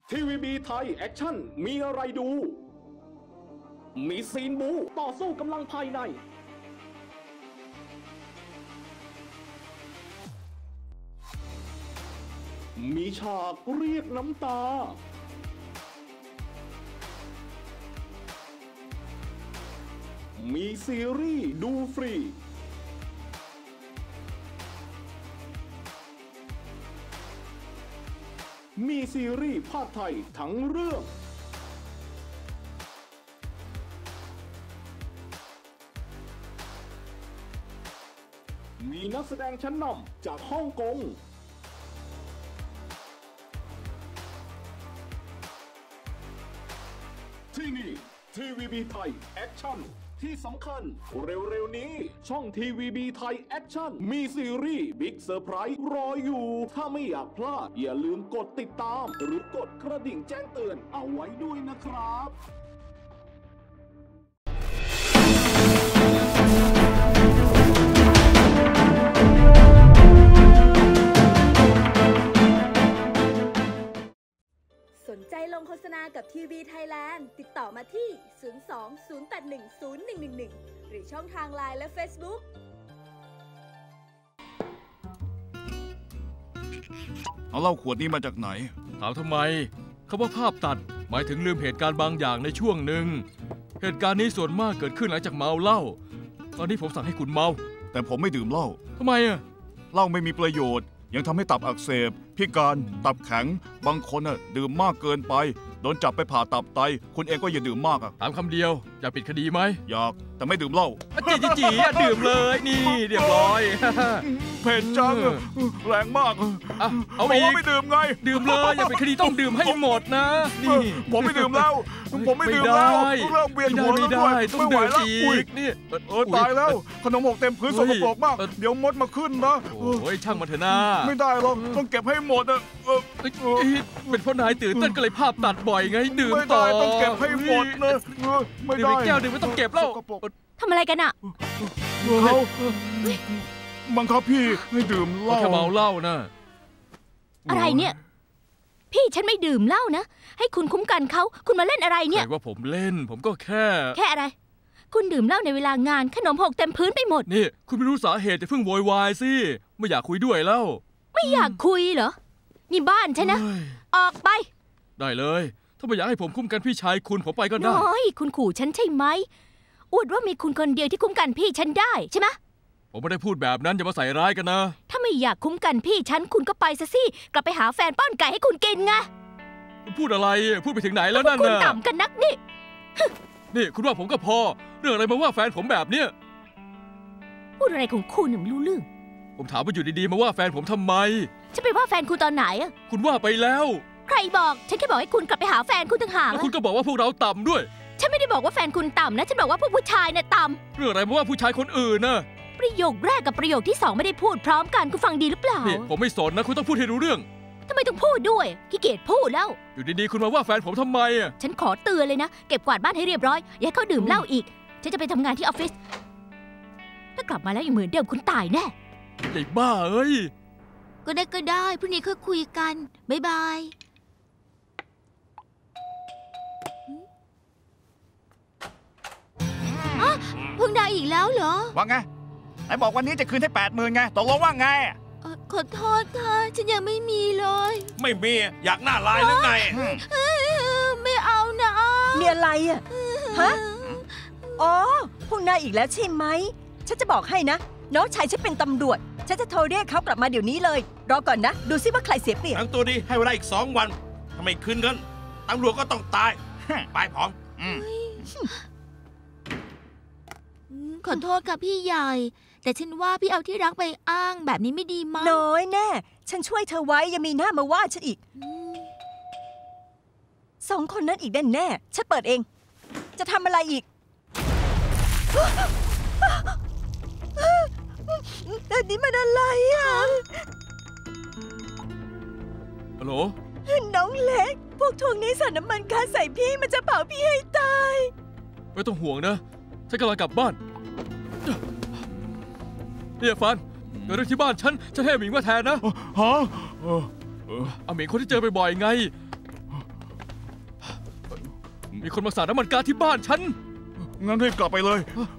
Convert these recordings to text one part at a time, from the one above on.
ทีวีบีไทยแอคชั่นมีอะไรดู มีซีนบูต่อสู้กำลังภายในมีฉากเรียกน้ำตามีซีรีส์ดูฟรีมีซีรีส์ภาคไทยทั้งเรื่องมีนักแสดงชั้นนำจากฮ่องกงที่นี่ทีวีบีไทยแอคชั่นที่สำคัญเร็วๆนี้ช่องทีวีบีไทยแอคชั่นมีซีรีส์บิ๊กเซอร์ไพรส์รออยู่ถ้าไม่อยากพลาดอย่าลืมกดติดตามหรือกดกระดิ่งแจ้งเตือนเอาไว้ด้วยนะครับสนใจลงโฆษณากับทีวีไทยแลนด์ติดต่อมาที่ 02-081-0111 หรือช่องทาง LINE และ Facebook เอาเหล้าขวดนี้มาจากไหนถามทำไมคำว่าภาพตัดหมายถึงลืมเหตุการณ์บางอย่างในช่วงหนึ่งเหตุการณ์นี้ส่วนมากเกิดขึ้นหลังจากเมาเหล้าตอนนี้ผมสั่งให้คุณเมาแต่ผมไม่ดื่มเหล้าทำไมอ่ะเหล้าไม่มีประโยชน์ยังทำให้ตับอักเสบพิการตับแข็งบางคนดื่มมากเกินไปโดนจับไปผ่าตับไตคุณเองก็อย่าดื่มมากถามคำเดียวอยากปิดคดีไหมอยากแต่ไม่ดื่มเหล้าจีดื่มเลยนี่เรียบร้อยเผ็ดจังแรงมากเอาบอกว่าไม่ดื่มไงดื่มเลยอย่าปิดคดีต้องดื่มให้หมดนะนี่ผมไม่ดื่มแล้วผมไม่ดื่มแล้วเริ่มเวียนหัวแล้วด้วยไม่ไหวแล้วนี่ตายแล้วขนมหกเต็มพื้นสกปรกมากเดี๋ยวมดมาขึ้นนะโอ้ยช่างมันเถอะนะไม่ได้หรอกต้องเก็บให้หมดเป็นเพราะนายตื่นเต้นก็เลยภาพตัดบ่อยไงดื่มต่อต้องเก็บให้หมดเลยไม่ได้แก้วดื่มไม่ต้องเก็บแล้วทำอะไรกันอะเขาบังคับพี่ให้ดื่มเหล้าแค่เมาเหล้านะอะไรเนี่ยพี่ฉันไม่ดื่มเหล้านะให้คุณคุ้มกันเขาคุณมาเล่นอะไรเนี่ยใครว่าผมเล่นผมก็แค่อะไรคุณดื่มเหล้าในเวลางานขนมหกเต็มพื้นไปหมดนี่คุณไม่รู้สาเหตุแต่เพิ่งโวยวายสิไม่อยากคุยด้วยแล้วไม่อยากคุยเหรอนี่บ้านฉันนะออกไปได้เลยถ้าไม่อยากให้ผมคุ้มกันพี่ชายคุณผมไปก็ได้น้อยคุณขู่ฉันใช่ไหมอวดว่ามีคุณคนเดียวที่คุ้มกันพี่ฉันได้ใช่ไหมผมไม่ได้พูดแบบนั้นอย่ามาใส่ร้ายกันนะถ้าไม่อยากคุ้มกันพี่ฉันคุณก็ไปซะสิกลับไปหาแฟนป้อนไก่ให้คุณกินไงคุณพูดอะไรพูดไปถึงไหนแล้วนั่นน่ะคุณต่ำกันนักนี่นี่คุณว่าผมก็พอเรื่องอะไรมาว่าแฟนผมแบบเนี้ยพูดอะไรของคุณไม่รู้เรื่องผมถามว่าอยู่ดีๆมาว่าแฟนผมทำไมฉันไปว่าแฟนคุณตอนไหนอะคุณว่าไปแล้วใครบอกฉันแค่บอกให้คุณกลับไปหาแฟนคุณต่างหากแล้วคุณก็บอกว่าพวกเราต่ำด้วยฉันไม่ได้บอกว่าแฟนคุณต่ำนะฉันบอกว่าพวกผู้ชายน่ะต่ำเรื่องอะไรมาว่าผู้ชายคนอื่นน่ะประโยคแรกกับประโยคที่2ไม่ได้พูดพร้อมกันคุณฟังดีหรือเปล่าผมไม่สนนะคุณต้องพูดให้รู้เรื่องทำไมต้องพูดด้วยขี้เกียจพูดแล้วอยู่ดีๆคุณมาว่าแฟนผมทำไมอ่ะฉันขอเตือนเลยนะเก็บกวาดบ้านให้เรียบร้อยอย่าให้เขาดื่มเหล้าอีกฉันจะไปทำงานที่ออฟฟิศถ้ากลับมาแล้วยังเหมือนเดิมคุณตายแน่ไอ้บ้าเอ้ยก็ได้พรุ่งนี้ค่อยคุยกันบ๊ายบายเพิ่งได้อีกแล้วเหรอว่าไงไหนบอกวันนี้จะคืนให้80,000ไงตกลงว่าไงขอโทษค่ะฉันยังไม่มีเลยไม่มีอยากหน้าลายหรือไงไม่เอานะมีอะไรอ่ะฮะอ๋อพวกนายอีกแล้วใช่ไหมฉันจะบอกให้นะน้องชายฉันเป็นตำรวจฉันจะโทรเรียกเขากลับมาเดี๋ยวนี้เลยรอก่อนนะดูซิว่าใครเสียเปรียบทั้งตัวดีให้เวลาอีก2 วันถ้าไม่คืนเงินตำรวจก็ต้องตายไปพร้อมขอโทษค่ะพี่ใหญ่แต่ฉันว่าพี่เอาที่รักไปอ้างแบบนี้ไม่ดีมั้งน้อยแน่ฉันช่วยเธอไว้ยังมีหน้ามาว่าฉันอีก2 คนนั้นอีกแน่ๆฉันเปิดเองจะทำอะไรอีกนี่มันอะไรอ่ะฮัลโหลน้องเล็กพวกทวงหนี้สารน้ำมันก๊าซใส่พี่มันจะเผาพี่ให้ตายไม่ต้องห่วงนะฉันกำลังกลับบ้านเนี่ยฟันเกิดเรื่องที่บ้านฉันให้หมิงมาแทนนะฮะเอาหมิงคนที่เจอบ่อยๆไงมีคนมาสาดน้ำมันก๊าซที่บ้านฉันงั้นรีบกลับไปเลย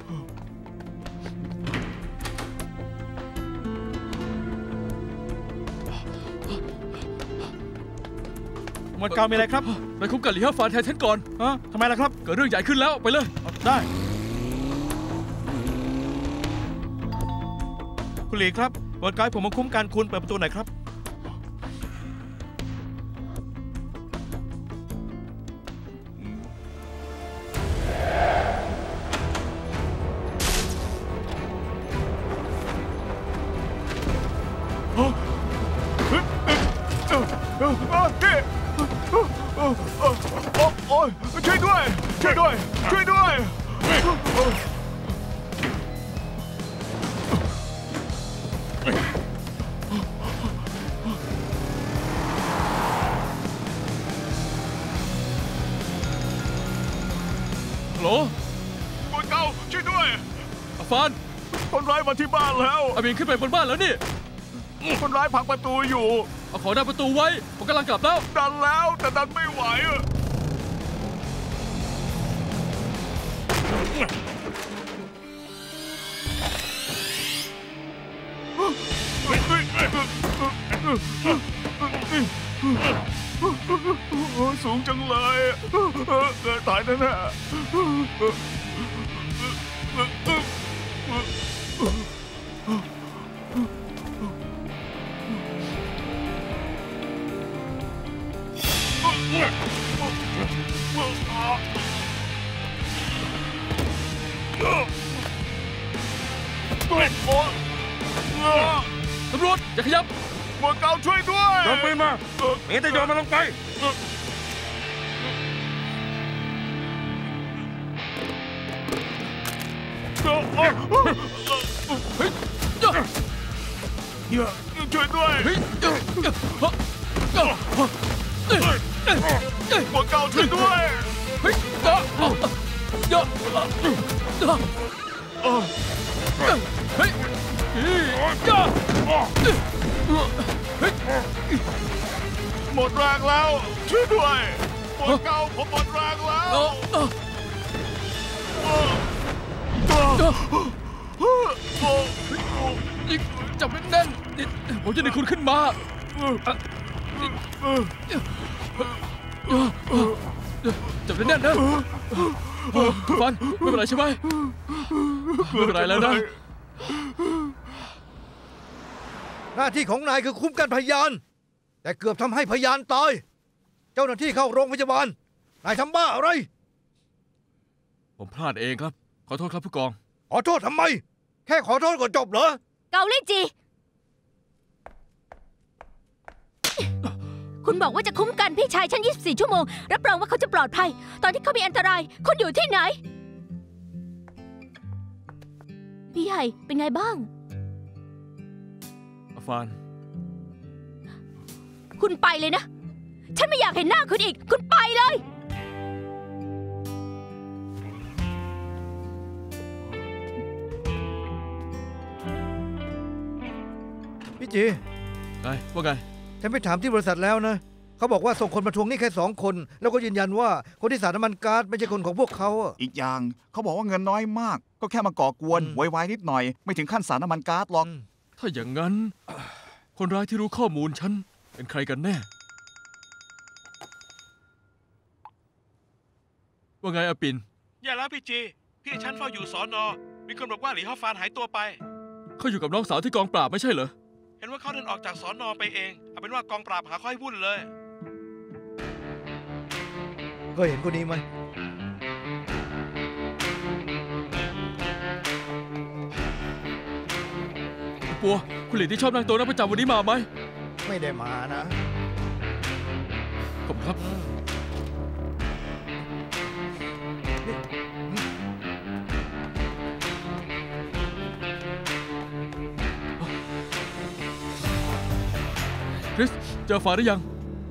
หมวดเกามีอะไรครับนายคุ้มกันหลีฮั่วฟานแทนฉันก่อนฮะทำไมล่ะครับเกิดเรื่องใหญ่ขึ้นแล้วไปเลยได้ คุณหลีครับหมวดเกาให้ผมมาคุ้มกันคุณเปิดประตูหน่อยครับโอ้ยช่วยด้วย ช่วยด้วย ช่วยด้วยฮัลโหลหมวดเกาช่วยด้วยอาฟานคนร้ายมาที่บ้านแล้วอาบินขึ้นไปบนบ้านแล้วนี่คนร้ายพังประตูอยู่เอาของดันประตูไว้ ผมกำลังกลับแล้วดันแล้วแต่ดันไม่ไหวอะสูงจังเลยตายแน่ตำรวจอย่าขยับหมวดเกาช่วยด้วยโยนปืนมาเมียจะโยนมันลงไปเฮ้ยเจ้าช่วยด้วยเฮ้ยเจ้าหมวดเกาช่วยด้วยเฮ้ยเจ้าเฮ้ยเจ้าหมดแรงแล้ว ช่วยด้วยหมวดเกาผมหมดแรงแล้วจับแน่นๆผมจะดึงคุณขึ้นมาจับแน่นๆนะฟันไม่เป็นไรใช่ไหมไม่เป็นไรแล้วนะหน้าที่ของนายคือคุ้มกันพยาน แต่เกือบทำให้พยานตาย เจ้าหน้าที่เข้าโรงพยาบาล นายทำบ้าอะไรผมพลาดเองครับขอโทษครับผู้กองขอโทษทำไม แค่ขอโทษก็จบเหรอเกาลี่จี คุณบอกว่าจะคุ้มกันพี่ชายฉัน 24 ชั่วโมง รับรองว่าเขาจะปลอดภัย ตอนที่เขามีอันตราย คุณอยู่ที่ไหน พี่ใหญ่เป็นไงบ้างอาฟานคุณไปเลยนะ ฉันไม่อยากเห็นหน้าคุณอีก คุณไปเลยพี่จีไงว่าไงฉันไปถามที่บริษัทแล้วนะ เขาบอกว่าส่งคนมาทวงหนี้แค่2 คน แล้วก็ยืนยันว่าคนที่สาดน้ำมันก๊าซไม่ใช่คนของพวกเขาอะอีกอย่างเขาบอกว่าเงินน้อยมาก ก็แค่มาก่อกวนโวยวายนิดหน่อย ไม่ถึงขั้นสารน้ำมันก๊าซหรอกถ้าอย่างนั้น คนร้ายที่รู้ข้อมูลฉันเป็นใครกันแน่ว่าไงอาปินอย่าแล้วพี่จี พี่ฉันเฝ้าอยู่สอนอมีคนบอกว่าหลีฮั่วฟานหายตัวไปเขาอยู่กับน้องสาวที่กองปราบไม่ใช่เหรอเห็นว่าเขาเดินออกจากสอนอไปเอง เอาเป็นว่ากองปราบหาข้อให้วุ่นเลยเคยเห็นคนนี้ไหมปัว คุณหลีที่ชอบนั่งโต๊ะนักประจำวันนี้มาไหมไม่ได้มานะขอบคุณครับ คริส เจอฟาหรือยัง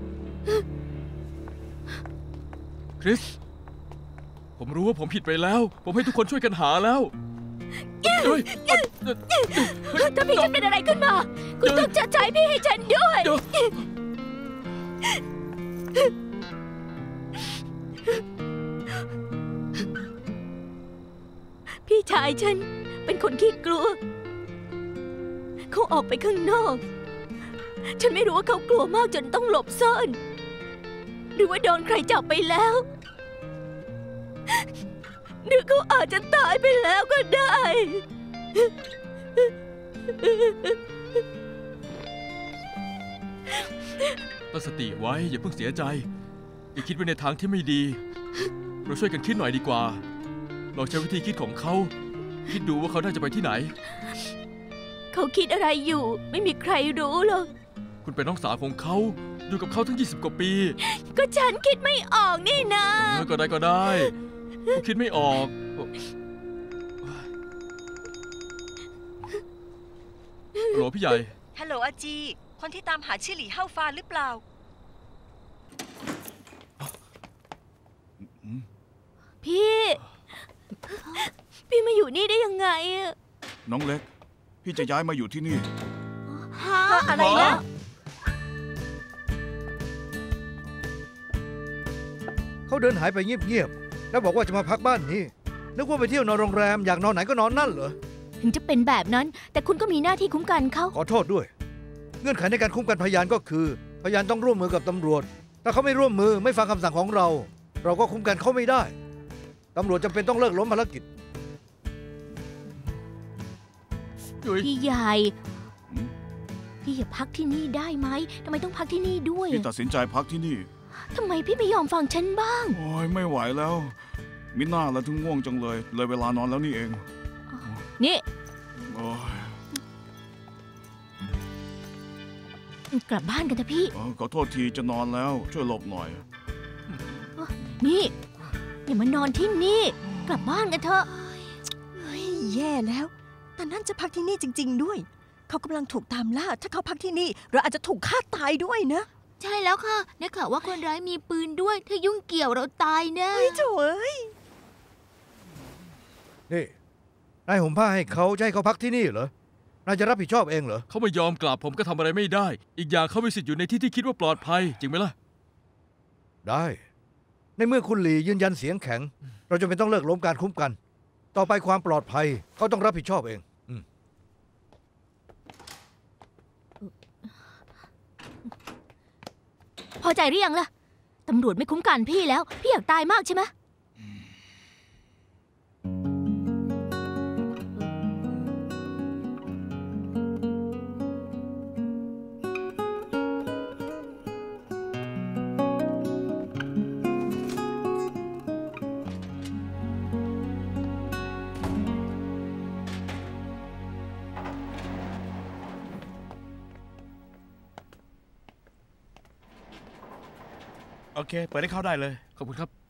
คริส ผมรู้ว่าผมผิดไปแล้ว ผมให้ทุกคนช่วยกันหาแล้วเฮ้ยถ้าพี่ฉันเป็นอะไรขึ้นมา คุณต้องชดใช้พี่ให้ฉันด้วยคชายฉันเป็นคนขี้กลัวเขาออกไปข้างนอกฉันไม่รู้ว่าเขากลัวมากจนต้องหลบซ่อนหรือว่าโดนใครจับไปแล้วหรือเขาอาจจะตายไปแล้วก็ได้ตั้งสติไว้อย่าเพิ่งเสียใจอย่าคิดไปในทางที่ไม่ดีเราช่วยกันคิดหน่อยดีกว่าลองใช้วิธีคิดของเขาคิดดูว่าเขาน่าจะไปที่ไหนเขาคิดอะไรอยู่ไม่มีใครรู้หรอกคุณเป็นน้องสาวของเขาอยู่กับเขาทั้ง20 กว่าปีก็ฉันคิดไม่ออกนี่นะก็ได้คุณคิดไม่ออกฮัลโหลพี่ใหญ่ฮัลโหลอาจีคนที่ตามหาชื่อหลี่เฮาฟานหรือเปล่าพี่มาอยู่นี่ได้ยังไงอะน้องเล็กพี่จะย้ายมาอยู่ที่นี่ฮะอะไรนะเขาเดินหายไปเงียบๆแล้วบอกว่าจะมาพักบ้านนี้นึกว่าไปเที่ยวนอนโรงแรมอยากนอนไหนก็นอนนั่นเหรอถึงจะเป็นแบบนั้นแต่คุณก็มีหน้าที่คุ้มกันเขาขอโทษด้วยเงื่อนไขในการคุ้มกันพยานก็คือพยานต้องร่วมมือกับตำรวจถ้าเขาไม่ร่วมมือไม่ฟังคำสั่งของเราก็คุ้มกันเขาไม่ได้ตำรวจจำเป็นต้องเลิกล้มภารกิจพี่ใหญ่พี่อย่าพักที่นี่ได้ไหมทำไมต้องพักที่นี่ด้วยพี่ตัดสินใจพักที่นี่ทำไมพี่ไม่ยอมฟังฉันบ้างโอ้ยไม่ไหวแล้วมิน่าแล้วถึงง่วงจังเลยเวลานอนแล้วนี่เองนี่กลับบ้านกันเถอะพี่ขอโทษทีจะนอนแล้วช่วยหลบหน่อยนี่อย่ามานอนที่นี่กลับบ้านกันเถอะแย่แล้วแต่นั่นจะพักที่นี่จริงๆด้วยเขากำลังถูกตามล่าถ้าเขาพักที่นี่เราอาจจะถูกฆ่าตายด้วยนะใช่แล้วค่ะได้ข่าวว่าคนร้ายมีปืนด้วยถ้ายุ่งเกี่ยวเราตายแน่โถ่นี่นายห่มผ้าให้เขาจะให้เขาพักที่นี่เหรอนายจะรับผิดชอบเองเหรอเขาไม่ยอมกลับผมก็ทำอะไรไม่ได้อีกอย่างเขามีสิทธิ์อยู่ในที่ที่คิดว่าปลอดภัยจริงไหมล่ะได้ในเมื่อคุณหลี่ยืนยันเสียงแข็งเราจะไม่ต้องเลิกล้มการคุ้มกันต่อไปความปลอดภัยเขาต้องรับผิดชอบเองพอใจหรือยังล่ะตำรวจไม่คุ้มกันพี่แล้วพี่อยากตายมากใช่ไหมโอเคเปิดให้เข้าได้เลยขอบคุณครับ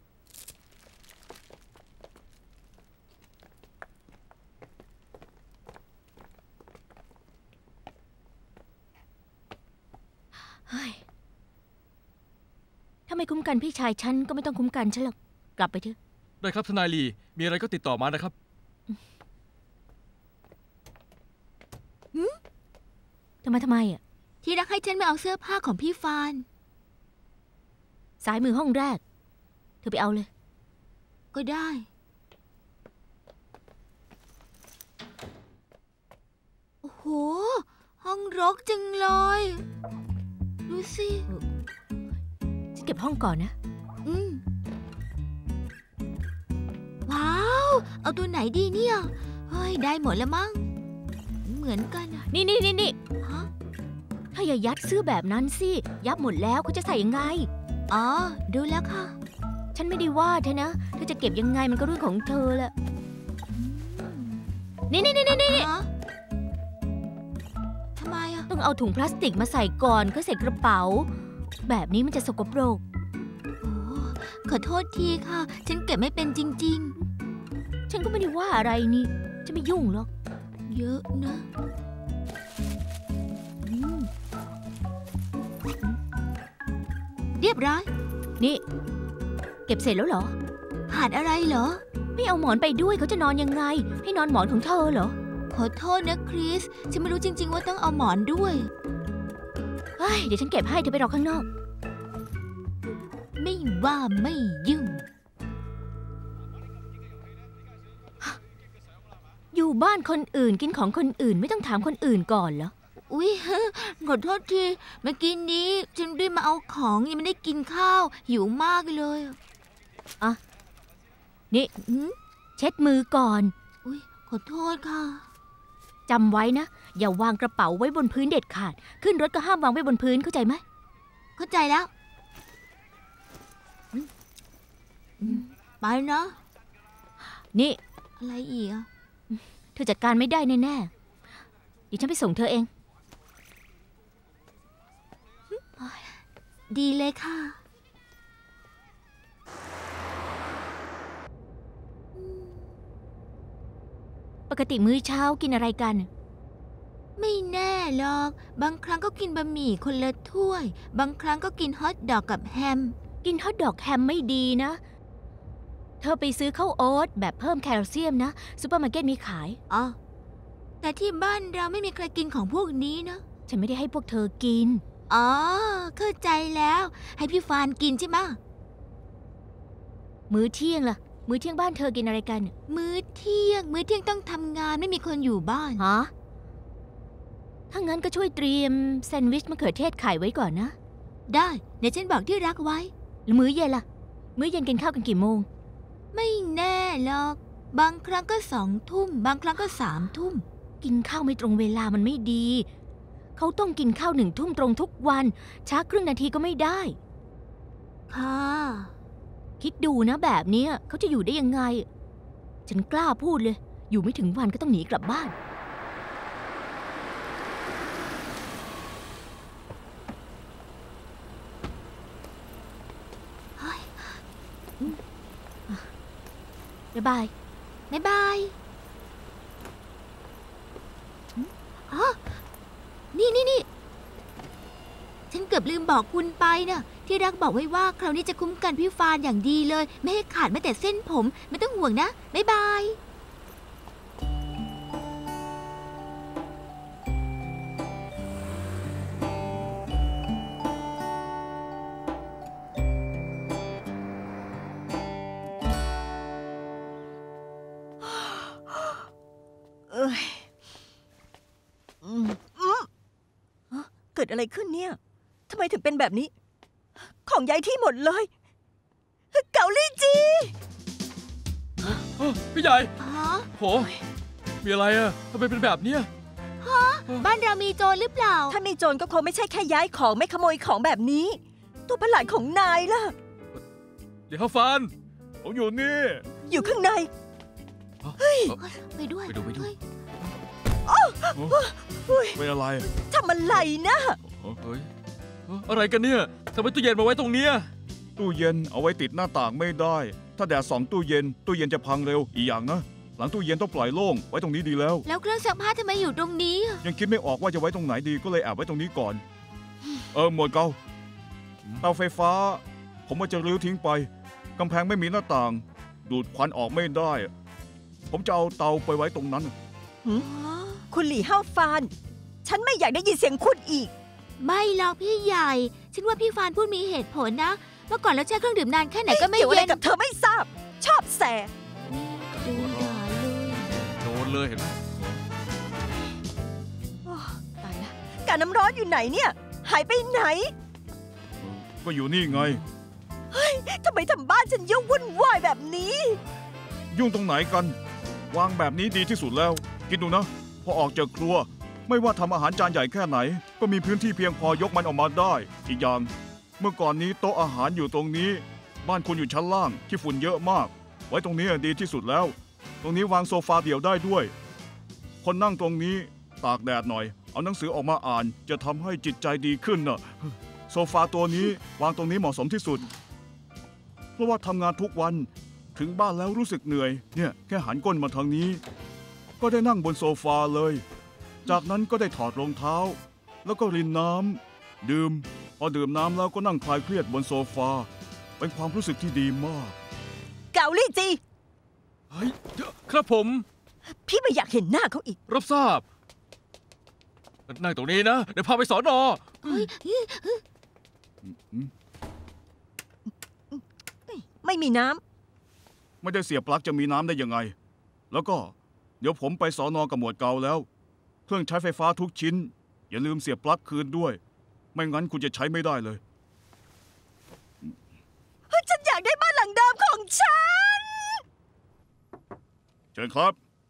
ถ้าไม่คุ้มกันพี่ชายฉันก็ไม่ต้องคุ้มกันฉันหรอกกลับไปเถอะได้ครับทนายลีมีอะไรก็ติดต่อมานะครับทำไมอ่ะที่รักให้ฉันมาเอาเสื้อผ้าของพี่ฟานซ้ายมือห้องแรกเธอไปเอาเลยก็ได้โอ้โหห้องรกจังเลยดูสิฉันเก็บห้องก่อนนะว้าวเอาตัวไหนดีเนี่ยเฮ้ยได้หมดแล้วมั้งเหมือนกันนี่ฮะถ้าอย่ายัดเสื้อแบบนั้นสิยับหมดแล้วเขาจะใส่ยังไงอ๋อดูแล้วค่ะฉันไม่ได้ว่าเธอนะเธอจะเก็บยังไงมันก็เรื่องของเธอแหละนี่ทำไมอ่ะต้องเอาถุงพลาสติกมาใส่ก่อนก็ใส่กระเป๋าแบบนี้มันจะสกปรกขอโทษทีค่ะฉันเก็บไม่เป็นจริงๆฉันก็ไม่ได้ว่าอะไรนี่จะไม่ยุ่งหรอกเยอะนะเรียบร้อยนี่เก็บเสร็จแล้วเหรอขาดอะไรเหรอไม่เอาหมอนไปด้วยเขาจะนอนยังไงให้นอนหมอนของเธอเหรอขอโทษนะคริสฉันไม่รู้จริงๆว่าต้องเอาหมอนด้วยเดี๋ยวฉันเก็บให้เธอไปรอข้างนอกไม่ว่าไม่ยุ่งบ้านคนอื่นกินของคนอื่นไม่ต้องถามคนอื่นก่อนเหรออุ๊ย ขอโทษทีเมื่อกี้นี้ฉันรีบมาเอาของยังไม่ได้กินข้าวหิวมากเลยอะนี่เช็ดมือก่อนอุ๊ยขอโทษค่ะจำไว้นะ อย่าวางกระเป๋าไว้บนพื้นเด็ดขาด ขึ้นรถก็ห้ามวางไว้บนพื้นเข้าใจไหมเข้าใจแล้วไปนะนี่อะไรอีกอะเธอจัดการไม่ได้แน่ๆเดี๋ยวฉันไปส่งเธอเองดีเลยค่ะปกติมื้อเช้ากินอะไรกันไม่แน่หรอก บางครั้งก็กินบะหมี่คนละถ้วย บางครั้งก็กินฮอทดอกกับแฮมกินฮอทดอกแฮมไม่ดีนะ เธอไปซื้อข้าวโอ๊ตแบบเพิ่มแคลเซียมนะซูเปอร์มาร์เก็ตมีขายอ๋อ แต่ที่บ้านเราไม่มีใครกินของพวกนี้นะฉันไม่ได้ให้พวกเธอกินอ๋อ เข้าใจแล้ว ให้พี่ฟานกินใช่ไหมะมื้อเที่ยงล่ะ มื้อเที่ยงบ้านเธอกินอะไรกันมื้อเที่ยงต้องทำงานไม่มีคนอยู่บ้านฮะ ถ้างั้นก็ช่วยเตรียมแซนด์วิชมะเขือเทศไข่ไว้ก่อนนะได้ เดี๋ยวฉันบอกที่รักไว้แล้วมื้อเย็นล่ะ มื้อเย็นกินข้าวกันกี่โมงไม่แน่หรอก บางครั้งก็2 ทุ่ม บางครั้งก็3 ทุ่มกินข้าวไม่ตรงเวลามันไม่ดี เขาต้องกินข้าว1 ทุ่มตรงทุกวัน ช้าครึ่งนาทีก็ไม่ได้ค่ะคิดดูนะแบบเนี้ยเขาจะอยู่ได้ยังไง ฉันกล้าพูดเลย อยู่ไม่ถึงวันก็ต้องหนีกลับบ้าน บ๊ายบายบ๊ายบายอ๋อนี่ ฉันเกือบลืมบอกคุณไปนะที่รักบอกไว้ว่าคราวนี้จะคุ้มกันพี่ฟานอย่างดีเลย ไม่ให้ขาดแม้แต่เส้นผม ไม่ต้องห่วงนะ บ๊ายบายเอ้ยเกิดอะไรขึ้นเนี่ยทำไมถึงเป็นแบบนี้ ของย้ายที่หมดเลย เกาหลีจีพี่ใหญ่ฮะโห มีอะไรอะทำไมเป็นแบบเนี้ยบ้านเรามีโจรหรือเปล่าถ้ามีโจรก็คงไม่ใช่แค่ย้ายของไม่ขโมยของแบบนี้ ตัวประหลาดของนายล่ะเดี๋ยวฟันผมอยู่นี่อยู่ข้างในไปด้วยไปดูเฮ้ยเป็นอะไรทำอะไรนะเฮ้ยอะไรกันเนี่ยทำไมตู้เย็นมาไว้ตรงเนี้ยตู้เย็นเอาไว้ติดหน้าต่างไม่ได้ ถ้าแดดส่องตู้เย็นจะพังเร็วอีกอย่างนะ หลังตู้เย็นต้องปล่อยโล่งไว้ตรงนี้ดีแล้วแล้วเครื่องซักผ้าทำไมอยู่ตรงนี้อะยังคิดไม่ออกว่าจะไว้ตรงไหนดีก็เลยแอบไว้ตรงนี้ก่อน หมวดเกาเตาไฟฟ้า ผมว่าจะรื้อทิ้งไปกำแพงไม่มีหน้าต่าง ดูดควันออกไม่ได้ ผมจะเอาเตาไปไว้ตรงนั้นคุณหลี่ห้าวฟาน ฉันไม่อยากได้ยินเสียงคุณอีกไม่หรอกพี่ใหญ่ ฉันว่าพี่ฟานพูดมีเหตุผลนะ เมื่อก่อนเราแช่เครื่องดื่มนานแค่ไหนก็ไม่เกี่ยวอะไรเย็นกับเธอไม่ทราบ ชอบแสดูด่าเลยโดนเลยเห็นไหมโอ้ตายละการน้ำร้อนอยู่ไหนเนี่ย หายไปไหนก็อยู่นี่ไงทำไมทำบ้านฉันยุ่งวุ่นวายแบบนี้ยุ่งตรงไหนกัน วางแบบนี้ดีที่สุดแล้ว คิดดูนะ พอออกจากครัว ไม่ว่าทำอาหารจานใหญ่แค่ไหน ก็มีพื้นที่เพียงพอยกมันออกมาได้ อีกอย่าง เมื่อก่อนนี้โต๊ะอาหารอยู่ตรงนี้ บ้านคุณอยู่ชั้นล่างที่ฝุ่นเยอะมาก ไว้ตรงนี้ดีที่สุดแล้ว ตรงนี้วางโซฟาเดี่ยวได้ด้วย คนนั่งตรงนี้ตากแดดหน่อย เอาหนังสือออกมาอ่านจะทำให้จิตใจดีขึ้นน่ะ โซฟาตัวนี้วางตรงนี้เหมาะสมที่สุด เพราะว่าทำงานทุกวันถึงบ้านแล้วรู้สึกเหนื่อย เนี่ยแค่หันก้นมาทางนี้ ก็ได้นั่งบนโซฟาเลย จากนั้นก็ได้ถอดรองเท้า แล้วก็รินน้ำดื่ม พอดื่มน้ำแล้วก็นั่งคลายเครียดบนโซฟา เป็นความรู้สึกที่ดีมากเกาหลีจีเฮ้ยครับผมพี่ไม่อยากเห็นหน้าเขาอีกรับทราบ นั่งตรงนี้นะ เดี๋ยวพาไปสอนอไม่มีน้ไม่ได้เสียบปลั๊กจะมีน้ำได้ยังไง แล้วก็เดี๋ยวผมไปสอนอกับหมวดเกาแล้ว เครื่องใช้ไฟฟ้าทุกชิ้น อย่าลืมเสียบปลั๊กคืนด้วย ไม่งั้นคุณจะใช้ไม่ได้เลยฉันอยากได้บ้านหลังเดิมของฉันเชิญครับ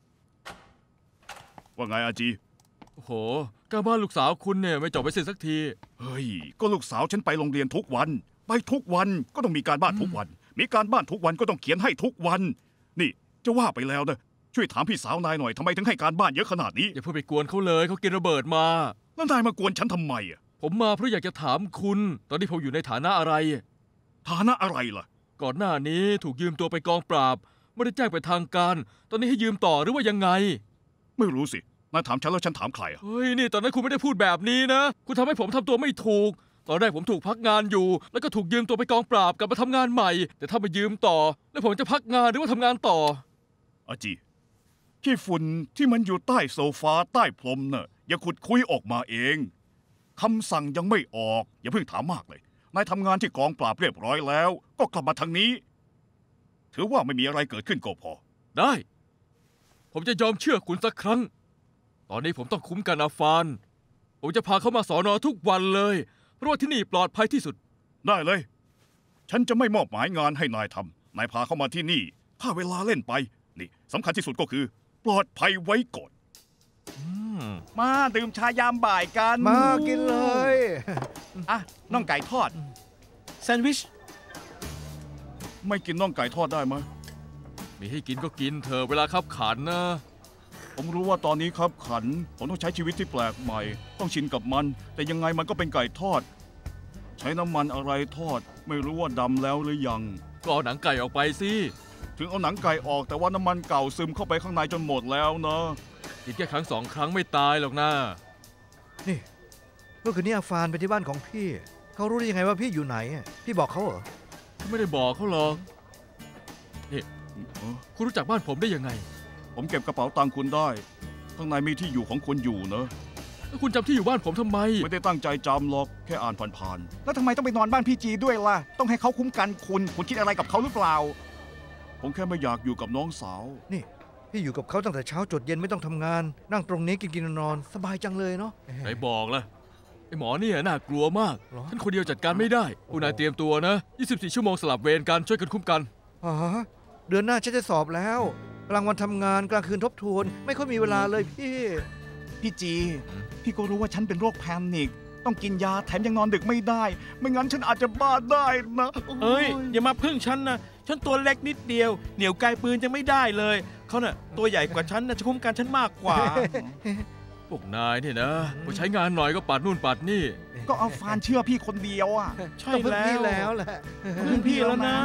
ว่าไงอาจีโอ้โหการบ้านลูกสาวคุณเนี่ยไม่จบไปเสร็จสักทีเฮ้ย ก็ลูกสาวฉันไปโรงเรียนทุกวัน ไปทุกวันก็ต้องมีการบ้านทุกวัน มีการบ้านทุกวันก็ต้องเขียนให้ทุกวัน นี่จะว่าไปแล้วนะช่วยถามพี่สาวนายหน่อยทำไมถึงให้การบ้านเยอะขนาดนี้อย่าเพิ่งไปกวนเขาเลยเขากินระเบิดมาแล้วนายมากวนฉันทำไมอ่ะผมมาเพราะอยากจะถามคุณ ตอนนี้ผมอยู่ในฐานะอะไรฐานะอะไรล่ะก่อนหน้านี้ถูกยืมตัวไปกองปราบไม่ได้แจ้งเป็นทางการ ตอนนี้ให้ยืมต่อหรือว่ายังไงไม่รู้สินายถามฉันแล้วฉันถามใครอ่ะเฮ้ยนี่ตอนนั้นคุณไม่ได้พูดแบบนี้นะ คุณทำให้ผมทำตัวไม่ถูก ตอนแรกผมถูกพักงานอยู่ แล้วก็ถูกยืมตัวไปกองปราบกลับมาทำงานใหม่ แต่ถ้ามายืมต่อ แล้วผมจะพักงานหรือว่าทำงานต่ออาจีขี้ฝุ่นที่มันอยู่ใต้โซฟาใต้พรมน่ะอย่าขุดคุยออกมาเองคำสั่งยังไม่ออกอย่าเพิ่งถามมากเลยนายทำงานที่กองปราบเรียบร้อยแล้ว ก็กลับมาทางนี้ ถือว่าไม่มีอะไรเกิดขึ้นก็พอได้ ผมจะยอมเชื่อคุณสักครั้ง ตอนนี้ผมต้องคุ้มกันอาฟาน ผมจะพาเขามาสอนอทุกวันเลย เพราะว่าที่นี่ปลอดภัยที่สุดได้เลย ฉันจะไม่มอบหมายงานให้นายทำนายพาเข้ามาที่นี่ถ้าเวลาเล่นไปนี่สำคัญที่สุดก็คือ ปลอดภัยไว้ก่อนมาดื่มชายามบ่ายกันมากินเลยอ่ะน่องไก่ทอด แซนด์วิชไม่กินน่องไก่ทอดได้ไหมมีให้กินก็กินเถอะเวลาขับขันนะผมรู้ว่าตอนนี้ครับขันผมต้องใช้ชีวิตที่แปลกใหม่ ต้องชินกับมัน แต่ยังไงมันก็เป็นไก่ทอด ใช้น้ำมันอะไรทอด ไม่รู้ว่าดำแล้วหรือยังก็เอาหนังไก่ออกไปสิถึงเอาหนังไก่ออกแต่ว่าน้ำมันเก่าซึมเข้าไปข้างในจนหมดแล้วนะกินแค่ครั้งสองครั้งไม่ตายหรอกนะนี่เมื่อคืนนี้อาฟานไปที่บ้านของพี่ เขารู้ได้ยังไงว่าพี่อยู่ไหนอะพี่บอกเขาเหรอไม่ได้บอกเขาหรอกนี่คุณรู้จักบ้านผมได้ยังไงผมเก็บกระเป๋าตังค์คุณได้ ข้างในมีที่อยู่ของคุณอยู่นะแล้วคุณจำที่อยู่บ้านผมทำไมไม่ได้ตั้งใจจำหรอกแค่อ่านผ่านแล้วทำไมต้องไปนอนบ้านพี่จีด้วยล่ะ ต้องให้เขาคุ้มกันคุณคิดอะไรกับเขาหรือเปล่าๆผมแค่ไม่อยากอยู่กับน้องสาวนี่พี่อยู่กับเขาตั้งแต่เช้าจดเย็นไม่ต้องทำงาน นั่งตรงนี้กินนอนสบายจังเลยเนาะไหนบอกล่ะไอหมอเนี่ยน่ากลัวมากหรอฉันคนเดียวจัดการไม่ได้คุณนายเตรียมตัวนะ 24 ชั่วโมงสลับเวรกันช่วยกันคุ้มกันอ๋อเดือนหน้าฉันจะสอบแล้วกลางวันทำงานกลางคืนทบทวน ไม่ค่อยมีเวลาเลยพี่พี่จี พี่ก็รู้ว่าฉันเป็นโรคแพนิคต้องกินยาแถมยังนอนดึกไม่ได้ ไม่งั้นฉันอาจจะบ้าได้นะเอ้ย อย่ามาพึ่งฉันนะ ฉันตัวเล็กนิดเดียว เหนี่ยวไกลปืนยังไม่ได้เลย เขาน่ะตัวใหญ่กว่าฉันนะจะคุ้มกันฉันมากกว่าพวกนายเนี่ยนะพอใช้งานหน่อยก็ปัดนู่นปัดนี่ก็เอาฟานเชื่อพี่คนเดียวอ่ะใช่ก็เพิ่งแล้พี่วแล้วแหละพึ่งพี่แล้วนะ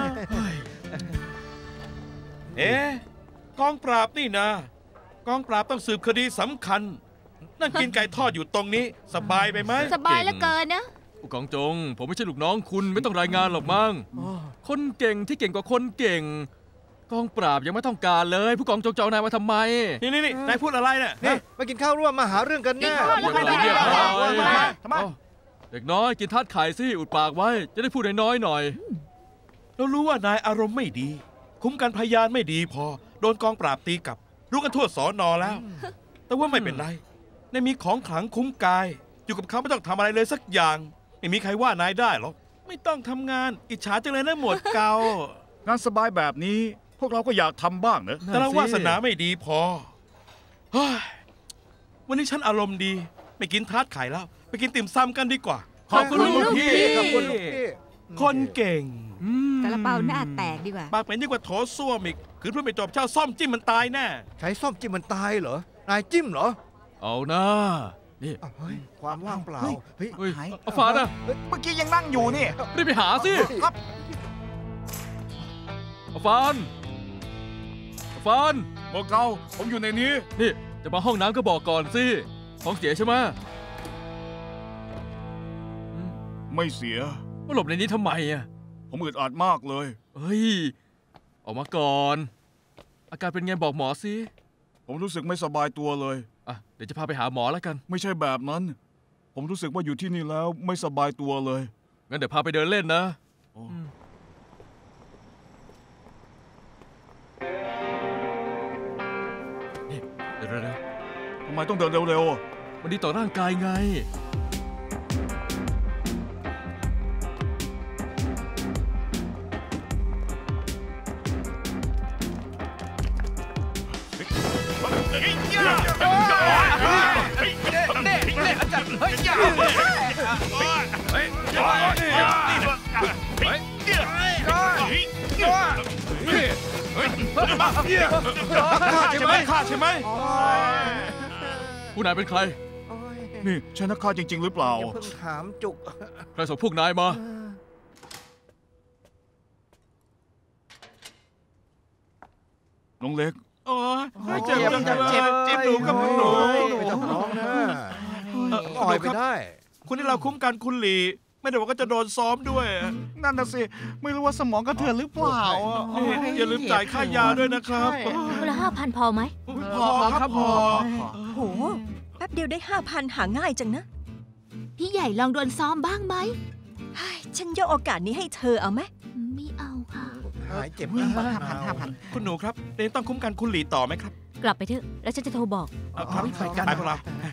เอ๊ะกองปราบนี่นะ กองปราบต้องสืบคดีสำคัญ นั่งกินไก่ทอดอยู่ตรงนี้ สบายไปไหมสบายเหลือเกินนะผู้กองจง ผมไม่ใช่ลูกน้องคุณไม่ต้องรายงานหรอกมั้ง คนเก่งที่เก่งกว่าคนเก่ง กองปราบยังไม่ต้องการเลย ผู้กองจงจะเอานายมาทำไมนี่นายพูดอะไรเนี่ยนี่มากินข้าวร่วมมาหาเรื่องกันแน่กินข้าวร่วมเรียบร้อยทำไมเอ้าเด็กน้อยกินทาดไข่สิอุดปากไว้จะได้พูดน้อยๆหน่อยเรารู้ว่านายอารมณ์ไม่ดี คุ้มกันพยานไม่ดีพอ โดนกองปราบตีกลับ รู้กันทั่วสอนอแล้ว แต่ว่าไม่เป็นไรนายมีของขลังคุ้มกาย อยู่กับเขาไม่ต้องทำอะไรเลยสักอย่าง ไม่มีใครว่านายได้หรอก ไม่ต้องทำงาน อิจฉาจังเลยนะหมวดเกางานสบายแบบนี้ พวกเราก็อยากทำบ้างนะแต่เราวาสนาไม่ดีพอเฮ้ยวันนี้ฉันอารมณ์ดี ไม่กินทาร์ตไข่แล้ว ไปกินติ่มซำกันดีกว่า ขอบคุณลูกพี่ขอบคุณลูกพี่คนเก่งกระเป๋าหน้าแตกดีกว่าปากเป็นยิ่งกว่าโถส้วมอีก คือเพื่อนไปจบเช่าซ่อมจิ้มมันตายแน่ใช้ส้อมจิ้มมันตายเหรอ นายจิ้มเหรอเอานะนี่อ้าวเฮ้ยความว่างเปล่าเฮ้ยเฮ้ยหายเอาฝานะเมื่อกี้ยังนั่งอยู่นี่รีบไปหาสิครับเอาฟานเอาฟานหมวดเกาผมอยู่ในนี้นี่จะมาห้องน้ำก็บอกก่อนสิท้องเสียใช่ไหมไม่เสียว่าหลบในนี้ทำไมอ่ะผมอึดอัดมากเลยเฮ้ย ออกมาก่อน อาการเป็นไงบอกหมอสิผมรู้สึกไม่สบายตัวเลยอ่ะเดี๋ยวจะพาไปหาหมอแล้วกันไม่ใช่แบบนั้น ผมรู้สึกว่าอยู่ที่นี่แล้วไม่สบายตัวเลยงั้นเดี๋ยวพาไปเดินเล่นนะอ๋อนี่เร็วทำไมต้องเดินเร็วๆมันดีต่อร่างกายไงฆ่าใช่ไหมผู้นายเป็นใครๆ นี่ใช่นักฆ่าจริง ๆ หรือเปล่าอย่าเพิ่งถามจุกใครส่งพวกนายมาน้องเล็กโอ้ยเจ็บหนูกับหนูไม่ต้องร้องนะอ่อยไปได้คุณที่เราคุ้มกันคุณหลี ไม่ได้บอกว่าจะโดนซ้อมด้วยนั่นน่ะสิ ไม่รู้ว่าสมองกระเทือนหรือเปล่าอ่ะนี่อย่าลืมจ่ายค่ายาด้วยนะครับคนละ5,000พอไหมพอครับพอโห แป๊บเดียวได้ 5,000 หาง่ายจังนะพี่ใหญ่ลองโดนซ้อมบ้างไหมเฮ้ยฉันยกโอกาสนี้ให้เธอเอาไหมไม่เอาค่ะหายเจ็บ 5,000คุณหนูครับเรนต้องคุ้มกันคุณหลีต่อไหมครับกลับไปเถอะ แล้วฉันจะโทรบอกครับไปพวกเรา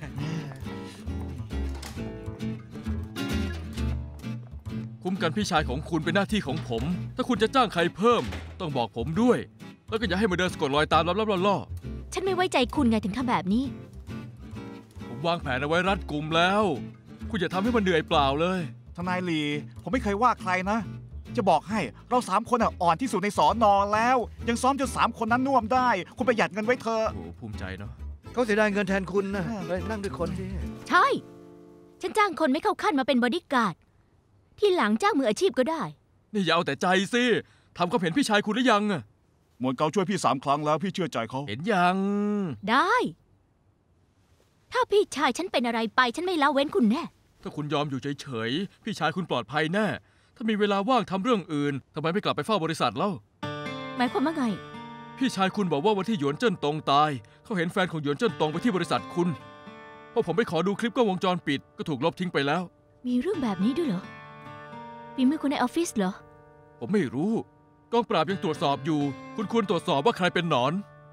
คุ้มกันพี่ชายของคุณเป็นหน้าที่ของผม ถ้าคุณจะจ้างใครเพิ่ม ต้องบอกผมด้วย แล้วก็อย่าให้มาเดินสะกดรอยตามลับๆล่อฉันไม่ไว้ใจคุณไงถึงทำแบบนี้ๆผมวางแผนเอาไว้รัดกุมแล้ว คุณอย่าทำให้มันเหนื่อยเปล่าเลยทนายลี ผมไม่เคยว่าใครนะ จะบอกให้เรา3 คนอ่อนที่สุดในสอนอแล้ว ยังซ้อมจน3 คนนั้นน่วมได้ คุณประหยัดเงินไว้เถอะโอ้โหภูมิใจเนาะเขาเสียดายเงินแทนคุณนะเลยนั่งด้วยคนสิใช่ ฉันจ้างคนไม่เข้าขั้นมาเป็นบอดี้การ์ด ที่หลังจ้างมืออาชีพก็ได้นี่อย่าเอาแต่ใจสิทำความเห็นพี่ชายคุณหรือยังอะหมวดเกาช่วยพี่3 ครั้งแล้วพี่เชื่อใจเขาเห็นยังได้ ถ้าพี่ชายฉันเป็นอะไรไปฉันไม่ละเว้นคุณแน่ถ้าคุณยอมอยู่เฉยๆ พี่ชายคุณปลอดภัยแน่ ถ้ามีเวลาว่างทำเรื่องอื่นทำไมไม่กลับไปเฝ้าบริษัทเล่าหมายความว่าไงพี่ชายคุณบอกว่าวันที่หยวนเจิ้นตงตาย เขาเห็นแฟนของหยวนเจิ้นตงไปที่บริษัทคุณพอผมไปขอดูคลิปกล้องวงจรปิดก็ถูกลบทิ้งไปแล้วมีเรื่องแบบนี้ด้วยเหรอฝีมือคนในออฟฟิศเหรอผมไม่รู้กองปราบยังตรวจสอบอยู่ คุณควรตรวจสอบว่าใครเป็นหนอน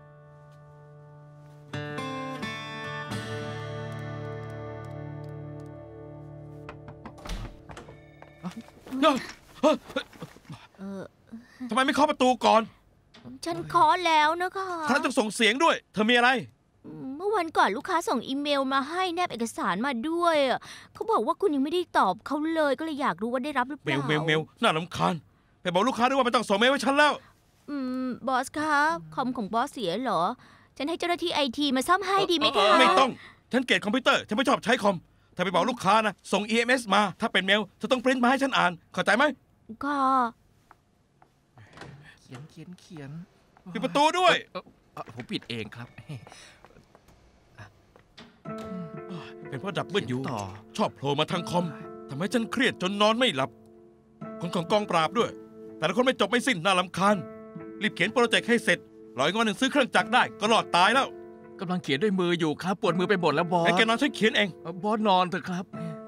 เออทำไมไม่เคาะประตูก่อนฉันขอแล้วนะคะท่านต้องส่งเสียงด้วย เธอมีอะไรเมื่อวันก่อนลูกค้าส่งอีเมลมาให้แนบเอกสารมาด้วยอะเขาบอกว่าคุณยังไม่ได้ตอบเขาเลยก็เลยอยากรู้ว่าได้รับหรือเปเมล่าลน่ารำคาญไปบอกลูกค้าด้วยว่าไม่ต้องส่งเมลให้ฉันแล้วบอสคะคอมของบอสเสียเหรอ ฉันให้เจ้าหน้าที่ไอทีมาซ่อมให้ดีไหมคะไม่ต้อง ฉันเกลียดคอมพิวเตอร์ ฉันไม่ชอบใช้คอมเธอไปบอกลูกค้านะ ส่ง EMS มา ถ้าเป็นเมลเธอต้องปริ้นมาให้ฉันอ่าน เข้าใจไหมก็เขียนปิดประตูด้วยผมปิดเองครับเป็นเพราะดับเบิลยูต่อชอบโผล่มาทางคอมทำให้ฉันเครียดจนนอนไม่หลับ คนของกองปราบด้วย แต่ละคนไม่จบไม่สิ้นน่ารำคาญ รีบเขียนโปรเจกต์ให้เสร็จรอยงอนหนึ่งซื้อเครื่องจักรได้ก็รอดตายแล้วกำลังเขียนด้วยมืออยู่ครับ ปวดมือไปหมดแล้วบอสไอ้แกนอนฉันเขียนเองบอสนอนเถอะครับ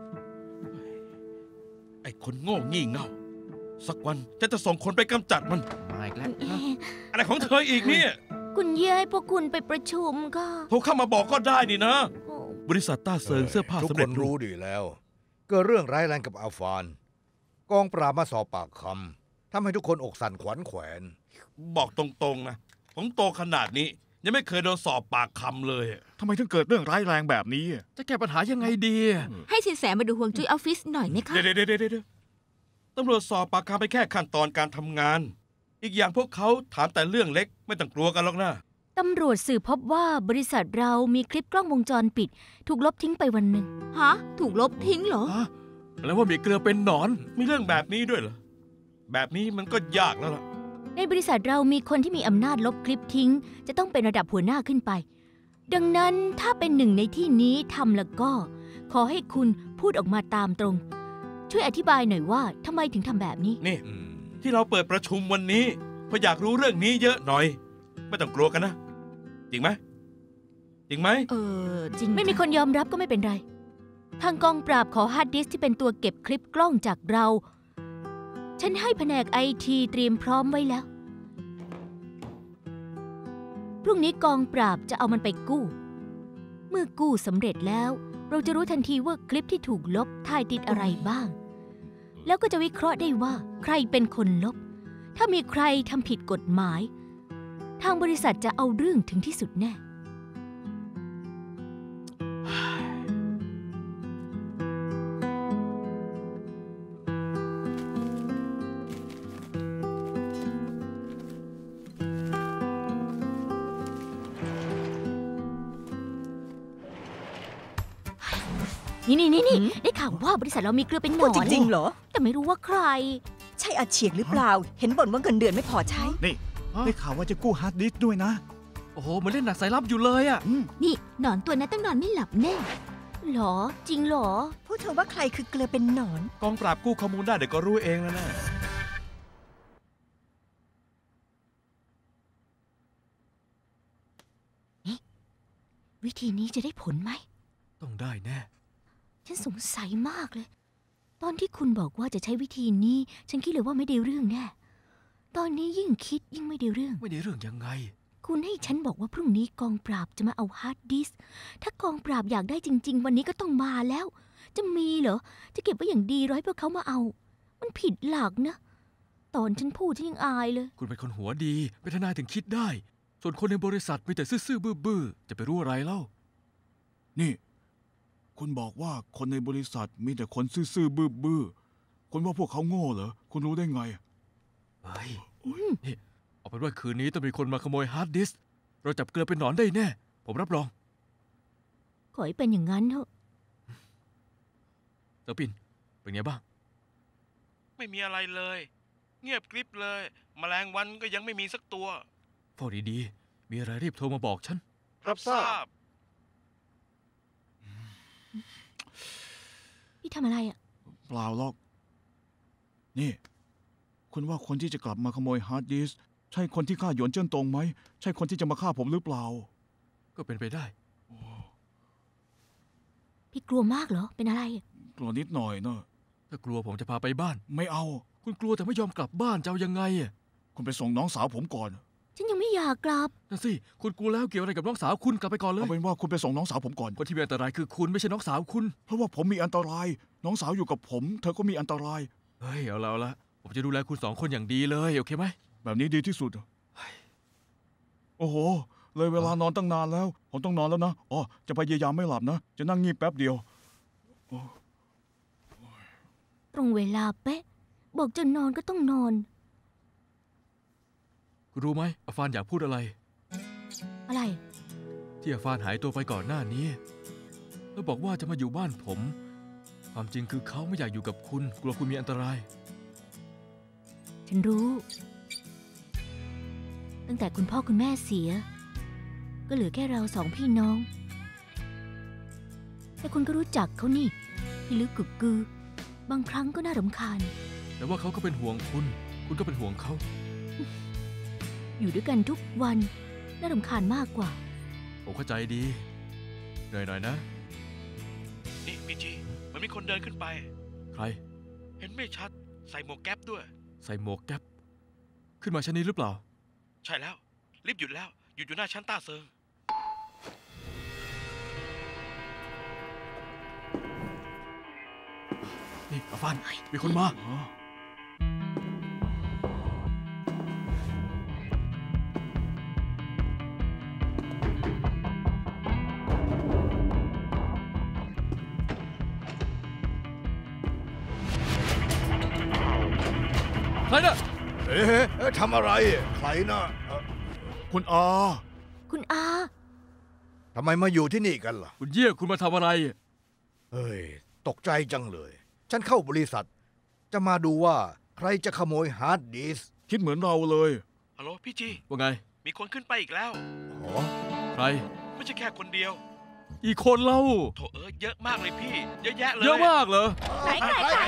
ไอ้คนโง่งี่เง่า สักวันฉันจะส่งคนไปกำจัดมันมาอีกแล้วอะไรของเธออีกเนี่ยคุณเย่ให้พวกคุณไปประชุมก็โทรเข้ามาบอกก็ได้นี่นะ บริษัทต้าเซิงเสื้อผ้าทุกสำคเร็จนรูรู้ปดีแล้ว เกิดเรื่องร้ายแรงกับอาฟาน กองปราบมาสอบปากคำทำให้ทุกคนอกสั่นขวัญแขวนบอกตรงๆนะ ผมโตขนาดนี้ ยังไม่เคยโดนสอบปากคำเลยทำไมถึงเกิดเรื่องร้ายแรงแบบนี้จะแก้ปัญหายังไงดีให้สินแสมาดูห่วงจุ้ยออฟฟิศหน่อยไหมคะเดี๋ยวตำรวจสอบปากคำไปแค่ขั้นตอนการทำงาน อีกอย่างพวกเขาถามแต่เรื่องเล็กไม่ต้องกลัวกันหรอกนะตำรวจสืบพบว่าบริษัทเรามีคลิปกล้องวงจรปิด ถูกลบทิ้งไปวันหนึ่งฮะ ถูกลบทิ้งเหรอแล้วว่ามีเกลือเป็นหนอนมีเรื่องแบบนี้ด้วยเหรอ แบบนี้มันก็ยากแล้วล่ะในบริษัทเรามีคนที่มีอำนาจลบคลิปทิ้ง จะต้องเป็นระดับหัวหน้าขึ้นไป ดังนั้นถ้าเป็นหนึ่งในที่นี้ทำแล้วก็ ขอให้คุณพูดออกมาตามตรง ช่วยอธิบายหน่อยว่าทำไมถึงทำแบบนี้นี่ ที่เราเปิดประชุมวันนี้เพราะอยากรู้เรื่องนี้เยอะหน่อย ไม่ต้องกลัวกันนะ จริงไหม จริงไหมจริงไม่มีคนยอมรับก็ไม่เป็นไร ทางกองปราบขอฮาร์ดดิสก์ที่เป็นตัวเก็บคลิปกล้องจากเรา ฉันให้แผนกไอทีเตรียมพร้อมไว้แล้ว พรุ่งนี้กองปราบจะเอามันไปกู้เมื่อกู้สำเร็จแล้ว เราจะรู้ทันทีว่าคลิปที่ถูกลบถ่ายติดอะไรบ้าง แล้วก็จะวิเคราะห์ได้ว่าใครเป็นคนลบ ถ้ามีใครทำผิดกฎหมาย ทางบริษัทจะเอาเรื่องถึงที่สุดแน่ นี่ได้ข่าวว่าบริษัทเรามีเกลือเป็นหนพูอดนจริงๆเหรอแต่ไม่รู้ว่าใครใช่อาเฉียงหรือเปล่า เห็นบ่นว่าเงินเดือนไม่พอใช้นี่ได้ข่าวว่าจะกู้ฮาร์ดดิสก์ด้วยนะโอ้โหเหมือนเล่นหนักสายลับอยู่เลยอะนี่หนอนตัวนั้นต้องนอนไม่หลับแน่หรอ จริงหรอพูดเธอว่าใครคือเกลือเป็นหนอนกองปราบกู้ข้อมูลได้เดี๋ยวก็รู้เองแล้วนะวิธีนี้จะได้ผลไหมต้องได้แน่ฉันสงสัยมากเลย ตอนที่คุณบอกว่าจะใช้วิธีนี้ ฉันคิดเลยว่าไม่ได้เรื่องแน่ ตอนนี้ยิ่งคิดยิ่งไม่ได้เรื่องไม่ได้เรื่องยังไงคุณให้ฉันบอกว่าพรุ่งนี้กองปราบจะมาเอาฮาร์ดดิสก์ ถ้ากองปราบอยากได้จริง ๆ วันนี้ก็ต้องมาแล้ว จะมีเหรอ จะเก็บไว้อย่างดีรอให้พวกเขามาเอา มันผิดหลักนะ ตอนฉันพูดฉันยังอายเลยคุณเป็นคนหัวดีเป็นทนายถึงคิดได้ ส่วนคนในบริษัทมีแต่ซื่อๆบื้อๆจะไปรู้อะไรเล่านี่ คุณบอกว่าคนในบริษัทมีแต่คนซื่อๆบื้อๆคุณว่าพวกเขาโง่เหรอ คุณรู้ได้ไงเฮ้ยนี่เอาเป็นว่าคืนนี้ต้องมีคนมาขโมยฮาร์ดดิสก์เราจับเกลือเป็นหนอนได้แน่ ผมรับรองขอให้เป็นอย่างนั้นเถอะเต๋อปิ่นเป็นไงบ้างไม่มีอะไรเลย เงียบกริบเลย แมลงวันก็ยังไม่มีสักตัวเฝ้าดีๆ มีอะไรรีบโทรมาบอกฉันรับทราบพี่ทำอะไรอ่ะเปล่าหรอก นี่ คุณว่าคนที่จะกลับมาขโมยฮาร์ดดิสก์ใช่คนที่ฆ่าหยวนเจิ้นตงไหม ใช่คนที่จะมาฆ่าผมหรือเปล่าก็เป็นไปได้พี่กลัวมากเหรอ เป็นอะไรอะกลัวนิดหน่อยเนอะถ้ากลัวผมจะพาไปบ้านไม่เอาคุณกลัวแต่ไม่ยอมกลับบ้านจะเอายังไงอะคุณไปส่งน้องสาวผมก่อนฉันยังไม่อยากกลับนั่นสิ คุณกลัวแล้วเกี่ยวอะไรกับน้องสาวคุณกลับไปก่อนเลยเอาเป็นว่าคุณไปส่งน้องสาวผมก่อนคนที่มีอันตรายคือคุณไม่ใช่น้องสาวคุณเพราะว่าผมมีอันตราย น้องสาวอยู่กับผม เธอก็มีอันตรายเฮ้ยเอาละผมจะดูแลคุณสองคนอย่างดีเลยโอเคไหมแบบนี้ดีที่สุด โอ้โห เลยเวลานอนตั้งนานแล้ว ผมต้องนอนแล้วนะ อ๋อ จะพยายามไม่หลับนะ จะนั่งงีบแป๊บเดียวตรงเวลาเป๊ะ บอกจะนอนก็ต้องนอนคุณรู้ไหมอาฟานอยากพูดอะไรอะไรที่อาฟานหายตัวไปก่อนหน้านี้แล้วบอกว่าจะมาอยู่บ้านผม ความจริงคือเขาไม่อยากอยู่กับคุณ กลัวคุณมีอันตรายฉันรู้ ตั้งแต่คุณพ่อคุณแม่เสีย ก็เหลือแค่เราสองพี่น้อง แต่คุณก็รู้จักเขานี่พี่ลึกกึกกือบางครั้งก็น่ารำคาญแต่ว่าเขาก็เป็นห่วงคุณ คุณก็เป็นห่วงเขาอยู่ด้วยกันทุกวันน่ารำคาญมากกว่าผมเข้าใจดีเหนื่อยหน่อยนะนี่พีจีมันมีคนเดินขึ้นไปใครเห็นไม่ชัด ใส่หมวกแก๊ปด้วยใส่หมวกแก๊ปขึ้นมาชั้นนี้หรือเปล่าใช่แล้ว รีบหยุดแล้ว หยุดอยู่หน้าชั้นต้าเซิงนี่อาฟานมีคนมา ใครน่ะเอ๊ะทำอะไร ใครนะคุณอาคุณอาทำไมมาอยู่ที่นี่กันล่ะคุณเยี่ยคุณมาทำอะไรเฮ้ย ตกใจจังเลย ฉันเข้าบริษัท จะมาดูว่าใครจะขโมยฮาร์ดดิสก์คิดเหมือนเราเลยฮัลโหลพี่จีว่าไงมีคนขึ้นไปอีกแล้วอ๋อใครไม่ใช่แค่คนเดียวอีกคนเล่าโถเยอะมากเลยพี่ เยอะแยะเลยเยอะมากเหรอไหน